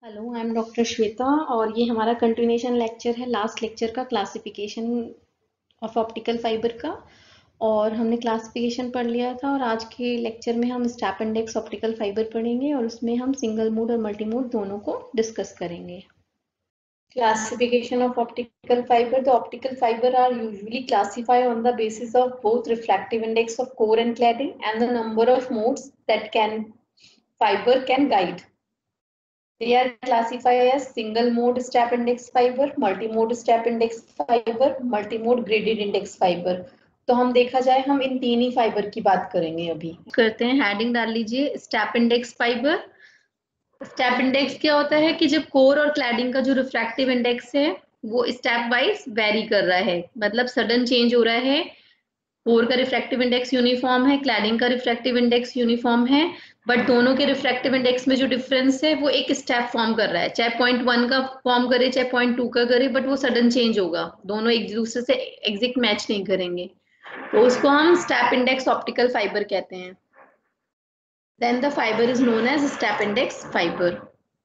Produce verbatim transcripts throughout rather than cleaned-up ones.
Hello, I am doctor Shweta और ये हमारा कंटिन्यूएशन लेक्चर है लास्ट लेक्चर का क्लासिफिकेशन ऑफ ऑप्टिकल फाइबर का। और हमने क्लासिफिकेशन पढ़ लिया था और आज के लेक्चर में हम स्टेप इंडेक्स ऑप्टिकल फाइबर पढ़ेंगे और उसमें हम सिंगल मोड और मल्टी मोड दोनों को डिस्कस करेंगे। Classification of optical fiber. The optical fiber are usually classified on the basis of both refractive index of core and cladding and the number of modes that can fiber can guide. They are classified as single mode step index fiber, multi mode step index fiber, multi mode graded index fiber. तो हम देखा जाए हम इन तीन ही fibre की बात करेंगे। अभी करते हैं, हेडिंग डाल लीजिए step index fiber. Step index क्या होता है कि जब कोर और क्लैडिंग का जो रिफ्रैक्टिव इंडेक्स है वो स्टेप वाइज वेरी कर रहा है, मतलब सडन चेंज हो रहा है। कोर का रिफ्रैक्टिव इंडेक्स यूनिफॉर्म है, क्लैडिंग का रिफ्रैक्टिव इंडेक्स यूनिफॉर्म है, बट दोनों के रिफ्रैक्टिव इंडेक्स में जो डिफरेंस है वो एक स्टेप फॉर्म कर रहा है। चाहे पॉइंट वन का फॉर्म करे चाहे पॉइंट टू का करे, बट वो सडन चेंज होगा, दोनों एक दूसरे से एग्जैक्ट मैच नहीं करेंगे। तो उसको हम स्टेप इंडेक्स ऑप्टिकल फाइबर कहते हैं। Then the fiber is known as step index fiber.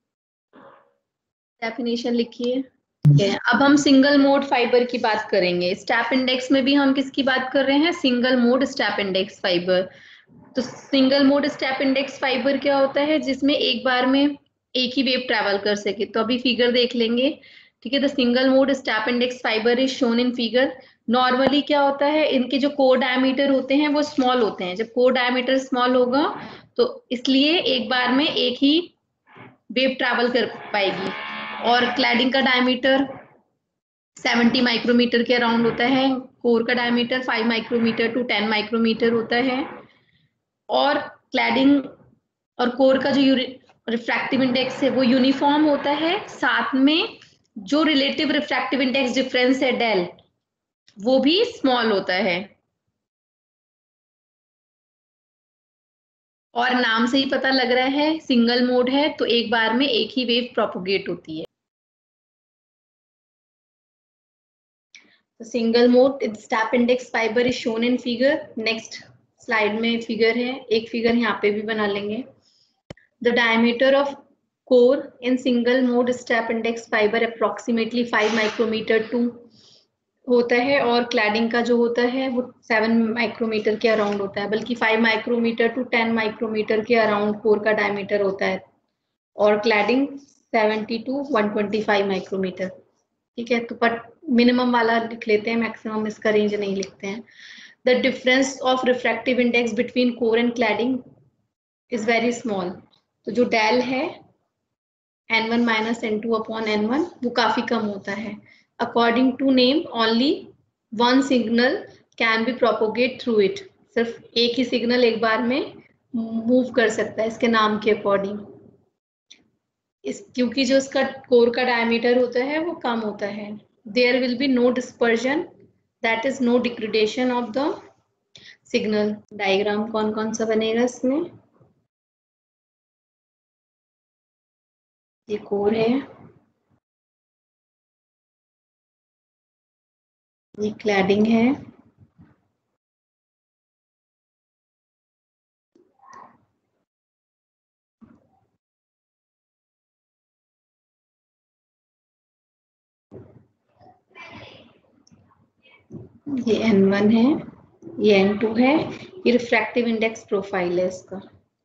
Definition लिखिए। अब हम सिंगल मोड फाइबर की बात करेंगे। स्टेप इंडेक्स में भी हम किसकी बात कर रहे हैं? Single mode step index fiber. तो single mode step index fiber क्या होता है? जिसमें एक बार में एक ही वेव ट्रेवल कर सके। तो अभी फिगर देख लेंगे, ठीक है। The single mode step index fiber is shown in figure. Normally क्या होता है, इनके जो कोर डायमीटर होते हैं वो स्मॉल होते हैं। जब कोर डायमीटर स्मॉल होगा तो इसलिए एक बार में एक ही वेव ट्रेवल कर पाएगी। और क्लैडिंग का डायमीटर सत्तर माइक्रोमीटर के अराउंड होता है। कोर का डायमीटर पाँच माइक्रोमीटर टू दस माइक्रोमीटर होता है। और क्लैडिंग और कोर का जो रिफ्रैक्टिव इंडेक्स है वो यूनिफॉर्म होता है। साथ में जो रिलेटिव रिफ्रैक्टिव इंडेक्स डिफरेंस है डेल, वो भी स्मॉल होता है। और नाम से ही पता लग रहा है सिंगल मोड है तो एक बार में एक ही वेव प्रोपोगेट होती है। Single mode step index fiber is shown in figure. Next slide में फिगर है, एक फिगर यहाँ पे भी बना लेंगे। The diameter of core in single mode step index fiber approximately five micrometer to होता है और क्लैडिंग का जो होता है वो सेवन माइक्रोमीटर के अराउंड होता है, बल्कि five micrometer to ten micrometer के अराउंड कोर का डायमीटर होता है और cladding seventy to one twenty five micrometer, ठीक है। तो बट मिनिमम वाला लिख लेते हैं, मैक्सिमम इसका रेंज नहीं लिखते हैं। The difference of refractive index between core and cladding is very small. तो जो डेल है n one minus n two upon n one वो काफी कम होता है। According to name only one signal can be propagate through it. सिर्फ एक ही सिग्नल एक बार में मूव कर सकता है इसके नाम के अकॉर्डिंग। इस क्योंकि जो इसका कोर का डायमीटर होता है वो कम होता है। There will be no dispersion, that is no degradation of the signal. Diagram कौन कौन सा बनेगा इसमें? ये कोर है, ये क्लैडिंग है, ये एन वन है, ये एन टू है। ये रिफ्रैक्टिव इंडेक्स प्रोफाइल है इसका।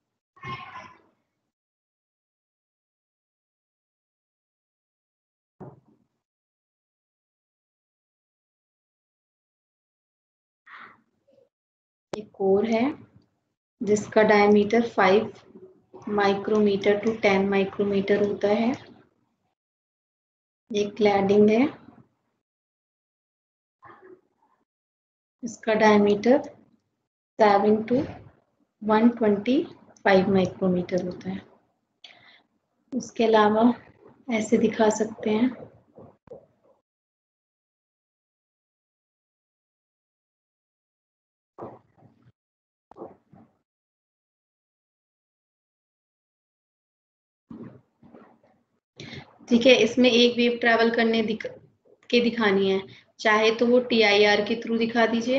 ये कोर है जिसका diameter five micrometer to ten micrometer होता है। ये क्लैडिंग है, इसका diameter seven to one twenty five micrometer होता है। उसके अलावा ऐसे दिखा सकते हैं, ठीक है। इसमें एक वेव ट्रैवल करने दिख के दिखानी है, चाहे तो वो टी आई आर के थ्रू दिखा दीजिए,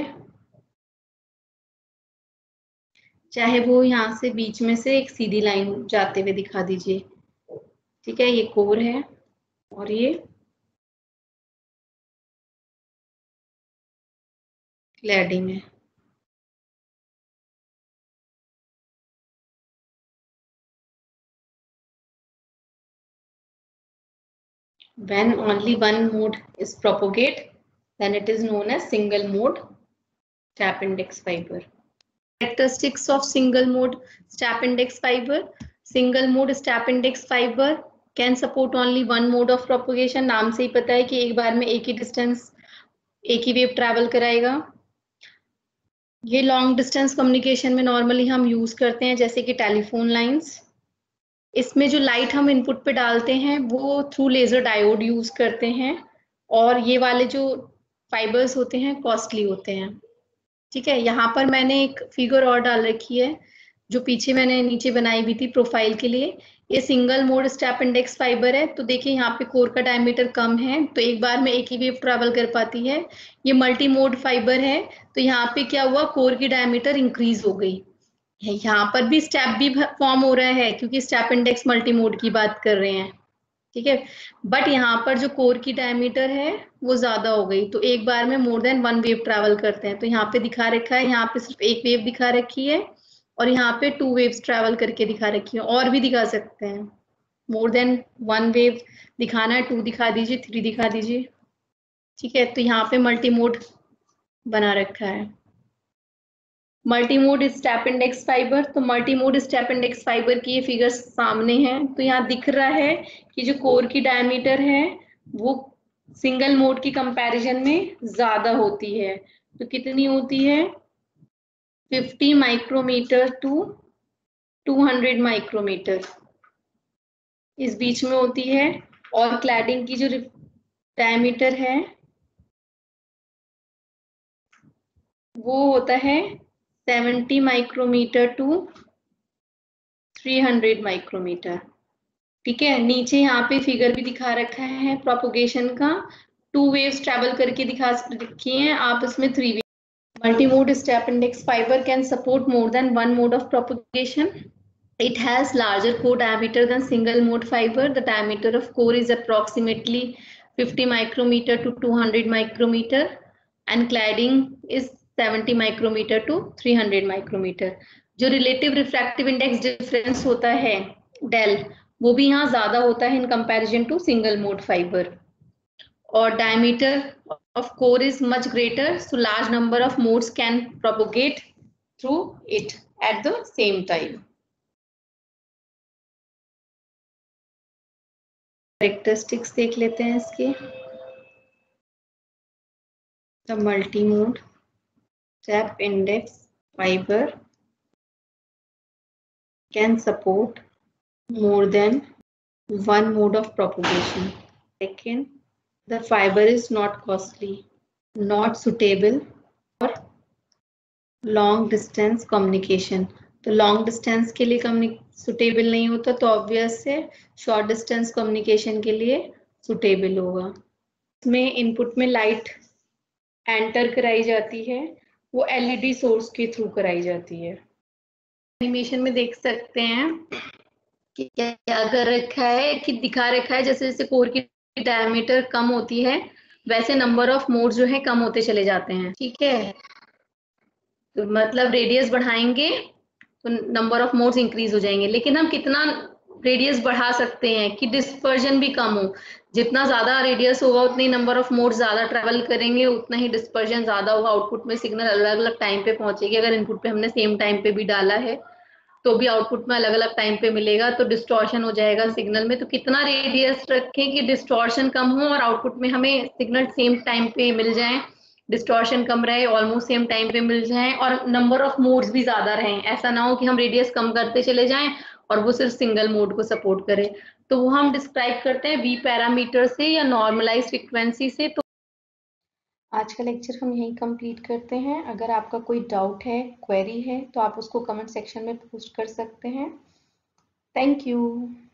चाहे वो यहाँ से बीच में से एक सीधी लाइन जाते हुए दिखा दीजिए, ठीक है, ये कोर है और ये क्लैडिंग है। When only one mode is propagate, then it is known as single mode step index fiber. Characteristics of single mode step index fiber. Single mode step index fiber can support only one mode of propagation. नाम से ही पता है कि एक बार में एक ही distance, एक ही वेव ट्रैवल कराएगा। ये लॉन्ग डिस्टेंस कम्युनिकेशन में नॉर्मली हम यूज करते हैं, जैसे कि टेलीफोन लाइंस। इसमें जो लाइट हम इनपुट पे डालते हैं वो थ्रू लेजर डायोड यूज करते हैं, और ये वाले जो फाइबर्स होते हैं कॉस्टली होते हैं। ठीक है, यहाँ पर मैंने एक फिगर और डाल रखी है जो पीछे मैंने नीचे बनाई हुई थी प्रोफाइल के लिए। ये single mode step index fiber है, तो देखिए यहाँ पे कोर का डायमीटर कम है तो एक बार में एक ही वेव ट्रैवल कर पाती है। ये मल्टी मोड फाइबर है, तो यहाँ पे क्या हुआ, कोर की डायमीटर इंक्रीज हो गई है। यहाँ पर भी स्टेप भी फॉर्म हो रहा है क्योंकि स्टेप इंडेक्स मल्टी मोड की बात कर रहे हैं। ठीक है, बट यहाँ पर जो कोर की डायमीटर है वो ज्यादा हो गई, तो एक बार में more than one wave travel करते हैं। तो यहाँ पे दिखा रखा है, यहाँ पे सिर्फ एक वेव दिखा रखी है और यहाँ पे टू वेव्स ट्रैवल करके दिखा रखी है, और भी दिखा सकते हैं। मोर देन वन वेव दिखाना है, टू दिखा दीजिए, थ्री दिखा दीजिए। ठीक है, तो यहाँ पे मल्टी मोड बना रखा है। Multi mode step index fiber, तो multi mode step index fiber की ये फिगर सामने है, तो यहाँ दिख रहा है कि जो कोर की डायमीटर है वो सिंगल मोड की कंपैरिजन में ज्यादा होती है। तो कितनी होती है, fifty micrometer to two hundred micrometer इस बीच में होती है। और क्लैडिंग की जो डायमीटर है वो होता है seventy micrometer to three hundred micrometer. ठीक है, नीचे यहाँ पे फिगर भी दिखा रखा है प्रोपोगेशन का, टू वेव्स ट्रैवल करके दिखा रखी हैं, आप इसमें three wave. Multi mode step index fiber can support more than one mode of propagation. It has larger core diameter than single mode fiber. The diameter of core is approximately fifty micrometer to two hundred micrometer and cladding is seventy micrometer to three hundred micrometer. जो relative refractive index difference होता है del, वो भी यहाँ ज्यादा होता है in comparison to single mode fiber. Or diameter of core is much greater, so large number of modes can propagate through it at the same time. Characteristics देख लेते हैं इसके। The multi-mode step index fiber can support more than one mode of propagation. Second, the fiber is not costly, not suitable for long distance communication. तो long distance के लिए suitable नहीं होता, तो ऑब्वियस से शॉर्ट डिस्टेंस कम्युनिकेशन के लिए suitable होगा। इसमें इनपुट में लाइट एंटर कराई जाती है, वो एलईडी सोर्स के थ्रू कराई जाती है। एनिमेशन में देख सकते हैं कि क्या क्या कर रखा है, कि दिखा रखा है जैसे जैसे कोर की डायमीटर कम होती है वैसे नंबर ऑफ मोड जो है कम होते चले जाते हैं। ठीक है, तो मतलब रेडियस बढ़ाएंगे तो नंबर ऑफ मोड्स इंक्रीज हो जाएंगे, लेकिन हम कितना रेडियस बढ़ा सकते हैं कि डिस्पर्जन भी कम हो। जितना ज्यादा रेडियस होगा उतनी नंबर ऑफ मोड्स ज्यादा ट्रेवल करेंगे, उतना ही डिस्पर्जन ज्यादा होगा, आउटपुट में सिग्नल अलग अलग टाइम पे पहुंचेगी। अगर इनपुट पे हमने सेम टाइम पे भी डाला है तो भी आउटपुट में अलग अलग टाइम पे मिलेगा, तो डिस्टॉर्शन हो जाएगा सिग्नल में। तो कितना रेडियस रखें कि डिस्टॉर्शन कम हो और आउटपुट में हमें सिग्नल सेम टाइम पे मिल जाए, डिस्टॉर्शन कम रहे, ऑलमोस्ट सेम टाइम पे मिल जाए और नंबर ऑफ मोड्स भी ज्यादा रहें। ऐसा ना हो कि हम रेडियस कम करते चले जाएं और वो सिर्फ सिंगल मोड को सपोर्ट करे। तो वो हम डिस्क्राइब करते हैं वी पैरामीटर से या नॉर्मलाइज फ्रीक्वेंसी से। तो आज का लेक्चर हम यहीं कंप्लीट करते हैं। अगर आपका कोई डाउट है, क्वेरी है, तो आप उसको कमेंट सेक्शन में पोस्ट कर सकते हैं। Thank you.